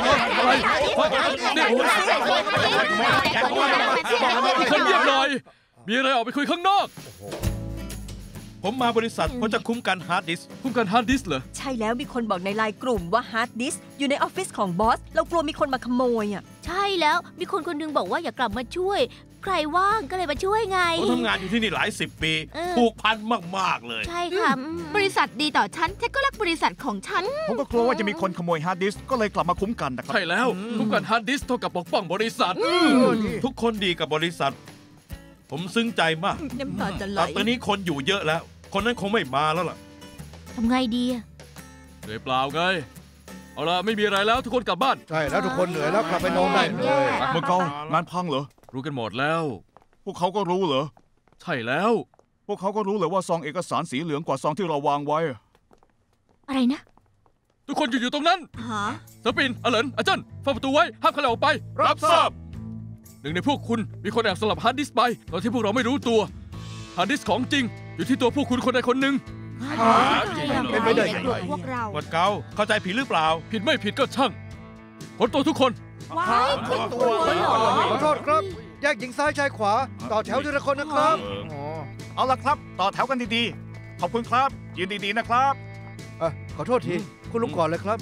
มีคนเงียบหน่อย มีอะไรออกไปคุยข้างนอกผมมาบริษัทเพราะจะคุ้มกันฮาร์ดดิสก์คุ้มกันฮาร์ดดิสก์เหรอใช่แล้วมีคนบอกในไลน์กลุ่มว่าฮาร์ดดิสก์อยู่ในออฟฟิศของบอส เรากลัวมีคนมาขโมยอ่ะใช่แล้วมีคนคนหนึงบอกว่าอย่ากลับมาช่วยใครว่างก็เลยมาช่วยไงผมทำงานอยู่ที่นี่หลายสิบปีเออผูกพันมากๆเลยใช่ค่ะบริษัทดีต่อฉันฉันก็รักบริษัทของฉันผมก็กลัวว่าจะมีคนขโมยฮาร์ดดิสก์ก็เลยกลับมาคุ้มกันนะครับใช่แล้วคุ้มกันฮาร์ดดิสก์เท่ากับปกป้องบริษัททุกคนดีกับบริษัท ผมซึ้งใจมากน้ำตาจะไหลแต่ตอนนี้คนอยู่เยอะแล้ว คนนั้นคงไม่มาแล้วล่ะทำไงดีอะเหนื่อยเปล่าไง เอาละไม่มีอะไรแล้วทุกคนกลับบ้านใช่แล้วทุกคนเหนื่อยแล้วกลับไปนอนได้เลยเมื่อเกางานพังเหรอรู้กันหมดแล้วพวกเขาก็รู้เหรอใช่แล้วพวกเขาก็รู้เลยว่าซองเอกสารสีเหลืองกว่าซองที่เราวางไว้อะไรนะทุกคนอยู่ตรงนั้นหาสปินอเลนอาจารย์เฝ้าประตูไว้ห้ามใครออกไป รับทราบหนึ่งในพวกคุณมีคนแอบสลับฮาร์ดดิสก์ไปตอนที่พวกเราไม่รู้ตัวฮาร์ดดิสก์ของจริง อยู่ที่ตัวพวกคุณคนใดคนหนึ่งเป็นไปได้ยังไงพวกเราหมวดเกาเข้าใจผิดหรือเปล่าผิดไม่ผิดก็ช่างค้นตัวทุกคนว้ายขึ้นตัวเลยเหรอขอโทษครับ แยกหญิงซ้ายชายขวา ต่อแถวทีละคนนะครับเอาละครับ ต่อแถวกันดีๆ ขอบคุณครับ ยืนดีๆนะครับขอโทษที คุณลุงก่อนเลยครับ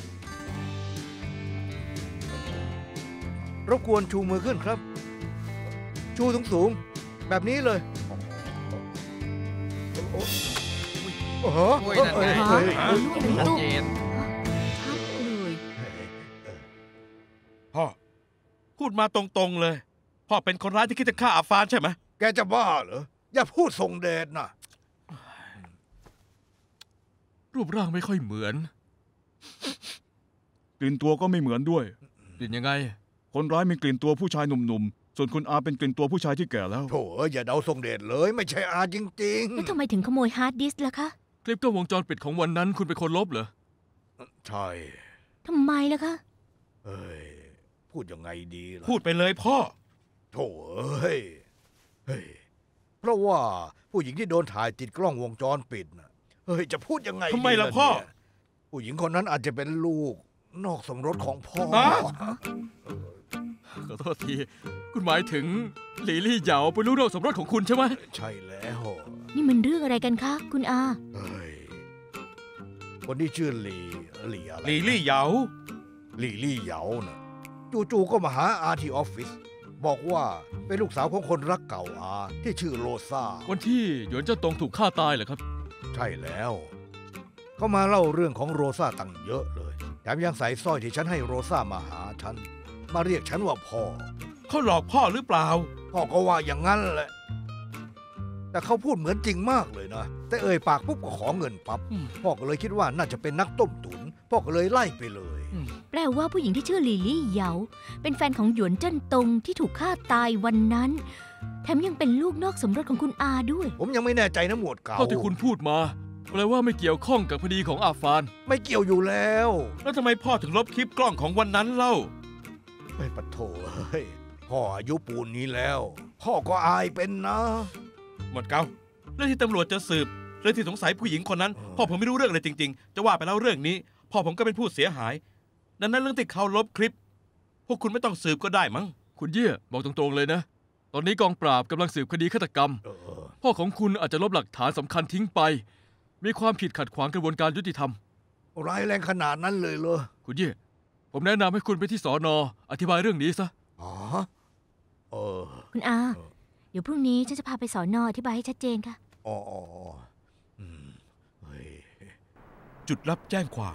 รบกวนชูมือขึ้นครับ ชูสูงๆแบบนี้เลย โอ้โหโอ้ยนั่นไงเฮ้ยชัดเจนชัดเลยพ่อ พูดมาตรงๆเลย พ่อเป็นคนร้ายที่คิดจะฆ่าอาฟานใช่ไหมแกจะบ้าเหรอ อย่าพูดส่งเดชนะรูปร่างไม่ค่อยเหมือนกลิ่นตัวก็ไม่เหมือนด้วยกลิ่นยังไงคนร้ายมีกลิ่นตัวผู้ชายหนุ่มๆ ส่วนคุณอาเป็นกลิ่นตัวผู้ชายที่แก่แล้วโถอย่าเดาส่งเดชเลย ไม่ใช่อาจริงแล้วทำไมถึงขโมยฮาร์ดดิสก์ล่ะคะคลิปกล้องวงจรปิดของวันนั้นคุณเป็นคนลบเหรอๆ ใช่ทำไมล่ะคะเฮ้ย พูดยังไงดีล่ะพูดไปเลยพ่อโถเฮ้ย เพราะว่าผู้หญิงที่โดนถ่ายติดกล้องวงจรปิดน่ะ เฮ้ย จะพูดยังไงดีทำไมล่ะพ่อเนี่ยผู้หญิงคนนั้นอาจจะเป็นลูก นอกสมรสของพ่อฮะขอโทษที คุณหมายถึงหลีลี่เหยาเป็นลูกนอกสมรสของคุณใช่ไหมใช่แล้วนี่มันเรื่องอะไรกันคะ คุณอาเฮ้ย คนที่ชื่อหลีอะไรลีลี่เหยาหลีลี่เหยาน่ะจู่ๆก็มาหาอาที่ออฟฟิศบอกว่าเป็นลูกสาวของคนรักเก่าอาที่ชื่อโรซาวันที่หยวนเจ้าตงถูกฆ่าตายเหรอครับใช่แล้ว เขามาเล่าเรื่องของโรซาตั้งเยอะเลยแถมยังใส่สร้อยที่ฉันให้โรซามาหาฉัน มาเรียกฉันว่าพ่อเขาหลอกพ่อหรือเปล่าพ่อก็ว่าอย่างนั้นแหละ แต่เขาพูดเหมือนจริงมากเลยนะ แต่เอ่ยปากปุ๊บก็ขอเงินปับ๊บอืมพ่อก็เลยคิดว่าน่าจะเป็นนักต้มตุ๋นพ่อก็เลยไล่ไปเลยแปลว่าผู้หญิงที่ชื่อลิลี่เหยาเป็นแฟนของหยวนเจิ้นตงที่ถูกฆ่าตายวันนั้น แถมยังเป็นลูกนอกสมรสของคุณอาด้วยผมยังไม่แน่ใจนะหมวดเก่าเท่าที่คุณพูดมาแปลว่าไม่เกี่ยวข้องกับคดีของอาฟานไม่เกี่ยวอยู่แล้วแล้วทำไมพ่อถึงลบคลิปกล้องของวันนั้นเล่าไม่ปะโถเฮ้ยพ่ออายุปูนนี้แล้ว พ่อก็อายเป็นนะหมดเกาเรื่องที่ตำรวจจะสืบเรื่องที่สงสัยผู้หญิงคนนั้น พ่อผมไม่รู้เรื่องเลยจริงๆ จะว่าไปแล้วเรื่องนี้ พ่อผมก็เป็นผู้เสียหายดังนั้นเรื่องที่เขาลบคลิป พวกคุณไม่ต้องสืบก็ได้มั้งคุณเยี่ยบอกตรงๆเลยนะ ตอนนี้กองปราบกำลังสืบคดีฆาตกรรมเออพ่อของคุณอาจจะลบหลักฐานสำคัญทิ้งไป มีความผิดขัดขวางกระบวนการยุติธรรมร้ายแรงขนาดนั้นเลยเหรอคุณเย่ผมแนะนำให้คุณไปที่สอนออธิบายเรื่องนี้ซะอ๋อเออคุณอา เดี๋ยวพรุ่งนี้ฉันจะพาไปสอนออธิบายให้ชัดเจนค่ะอ๋ออืมเฮ้ยจุดรับแจ้งความ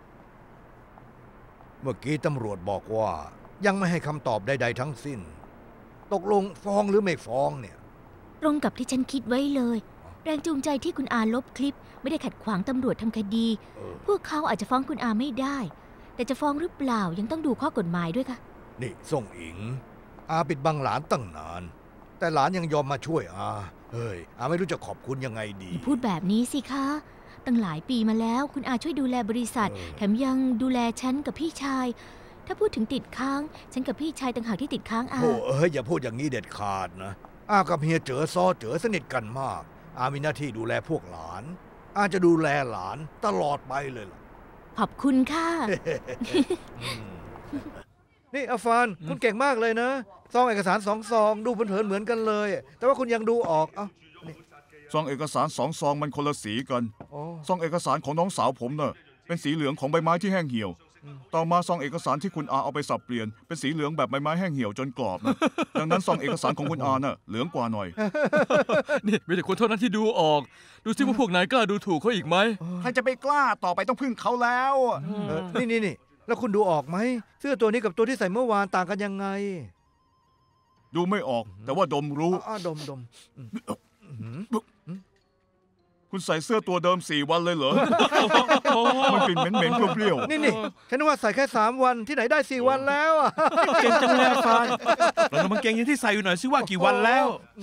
เมื่อกี้ตำรวจบอกว่า ยังไม่ให้คำตอบใดๆทั้งสิ้น ตกลงฟ้องหรือไม่ฟ้องเนี่ยตรงกับที่ฉันคิดไว้เลย แรงจูงใจที่คุณอาลบคลิป ไม่ได้ขัดขวางตำรวจทำคดีเออพวกเขาอาจจะฟ้องคุณอาไม่ได้ แต่จะฟ้องหรือเปล่ายังต้องดูข้อกฎหมายด้วยค่ะนี่ส่งอิง อาปิดบังหลานตั้งนาน แต่หลานยังยอมมาช่วยอาเฮ้ยอาไม่รู้จะขอบคุณยังไงดีอย่าพูดแบบนี้สิคะ ตั้งหลายปีมาแล้วคุณอาช่วยดูแลบริษัท แถมยังดูแลฉันกับพี่ชาย ถ้าพูดถึงติดค้าง ฉันกับพี่ชายต่างหากที่ติดค้างอาโอ้เอ้ยอย่าพูดอย่างนี้เด็ดขาดนะอากับเฮียเจ๋อซ้อเจ๋อสนิทกันมาก อามีหน้าที่ดูแลพวกหลาน อาจะดูแลหลานตลอดไปเลยล่ะขอบคุณค่ะนี่อาฟานคุณเก่งมากเลยนะซองเอกสาร2 ซองดูเผินๆเหมือนกันเลย แต่ว่าคุณยังดูออกเอ้าซองเอกสาร2 ซองมันคนละสีกันอ๋อซองเอกสารของน้องสาวผมเน่ะเป็นสีเหลืองของใบไม้ที่แห้งเหี่ยวต่อมาซองเอกสารที่คุณอาเอาไปสับเปลี่ยนเป็นสีเหลืองแบบใบไม้แห้งเหี่ยวจนกรอบนะ ดังนั้นซองเอกสารของคุณอาน่ะเหลืองกว่าหน่อยนี่มีแต่คนเท่านั้นที่ดูออก ดูสิว่าพวกนายกล้าดูถูกเขาอีกไหมใครจะไปกล้าต่อไปต้องพึ่งเขาแล้วนี่แล้วคุณดูออกไหมเสื้อตัวนี้กับตัวที่ใส่เมื่อวานต่างกันยังไงดูไม่ออกแต่ว่าดมรู้ดมคุณใส่เสื้อตัวเดิม4 วันเลยเหรอ มันกลิ่นเหม็นๆเปรี้ยวนี่ฉันนึกว่าใส่แค่3 วันที่ไหนได้4 วันแล้วอะเก่งจังเลยฟานเราลองกางเกงยีนที่ใส่อยู่หน่อยซิว่ากี่วันแล้ว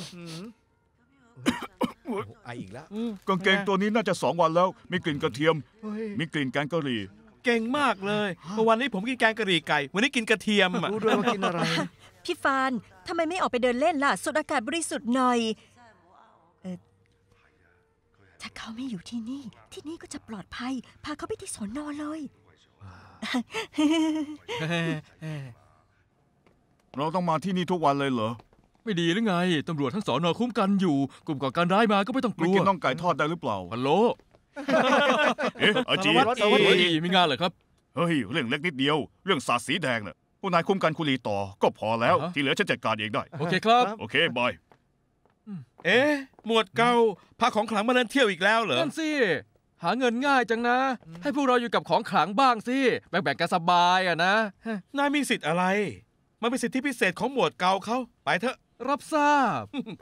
ไออีกแล้วๆกางเกงตัวนี้น่าจะ2 วันแล้ว มีกลิ่นกระเทียมเฮ้ยมีกลิ่นแกงกะหรี่เก่งมากเลยเมื่อวันนี้ผมกินแกงกะหรี่ไก่วันนี้กินกระเทียมอะรู้ด้วยว่ากินอะไรพี่ฟานทำไมไม่ออกไปเดินเล่นล่ะสูดอากาศบริสุทธิ์หน่อยถ้าเขาไม่อยู่ที่นี่ก็จะปลอดภัย พาเขาไปที่สน.เลยเราต้องมาที่นี่ทุกวันเลยเหรอไม่ดีหรือไง ตำรวจทั้งสอนอคุ้มกันอยู่ กลุ่มก่อการร้ายมาก็ไม่ต้องกไม่ลัวกินน่องไก่ทอดได้หรือเปล่าฮัลโหลเอ๊ะอาจีสารวัตรเฮ้ยมีงานเหรอครับเฮ้ยเรื่องเล็กนิดเดียว เรื่องสาดสีแดงน่ะผู้นายคุ้มกันคุรีต่อก็พอแล้วอ่าฮะที่เหลือฉันจัดการเองได้โอเคครับโอเคบายหมวดเกาพาของขลังมาเดินเที่ยวอีกแล้วเหรอนั่นสิ หาเงินง่ายจังนะ ให้พวกเราอยู่กับของขลังบ้างสิ แบ่งๆกันสบายอะนะนายมีสิทธิ์อะไร มันเป็นสิทธิพิเศษของหมวดเกาเขาไปเถอะรับทราบ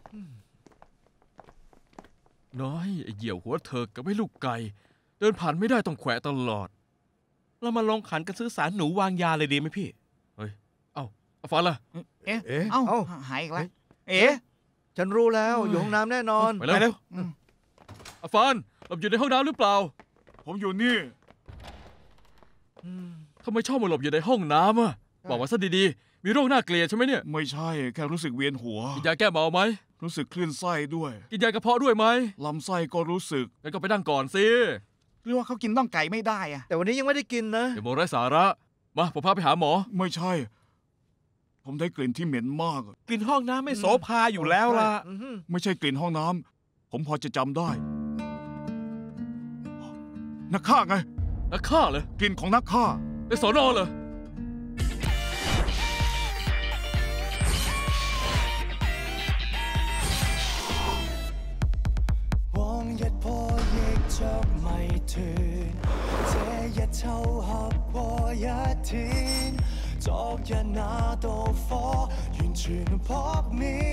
น้อยไอ้เหี่ยวหัวเถิกกับไอ้ลูกไก่ เดินผ่านไม่ได้ต้องแขวะตลอดเรามาลงขันกันซื้อสารหนูวางยาเลยดีไหมพี่เอาฟันล่ะเอ๊ะเอ๊ะเอ้าเอ้าหายอีกแล้ว เอ๊ะฉันรู้แล้วอยู่ห้องน้ำแน่นอนไปเร็วเอาฟันหลบอยู่ในห้องน้ำหรือเปล่าผมอยู่นี่ทำไมชอบมาหลบอยู่ในห้องน้ำอะบอกมาซะดีๆ มีโรคน่าเกลียดใช่ไหมเนี่ยไม่ใช่แค่รู้สึกเวียนหัวกินยาแก้เมาไหมรู้สึกคลื่นไส้ด้วยกินยากระเพาะด้วยไหมลำไส้ก็รู้สึกงั้นก็ไปนั่งก่อนสิหรือว่าเขากินน่องไก่ไม่ได้อะแต่วันนี้ยังไม่ได้กินนะเดี๋ยวโมไร้สาระ มาผมพาไปหาหมอไม่ใช่ ผมได้กลิ่นที่เหม็นมากกลิ่นห้องน้ำไม่โสภาอยู่แล้วล่ะไม่ใช่กลิ่นห้องน้ำผมพอจะจำได้ นักฆ่าไงนักฆ่าเหรอกลิ่นของนักฆ่าในสอนอเหรอ往日破憶着迷團，這日湊合過一天。昨日那道火完全撲滅，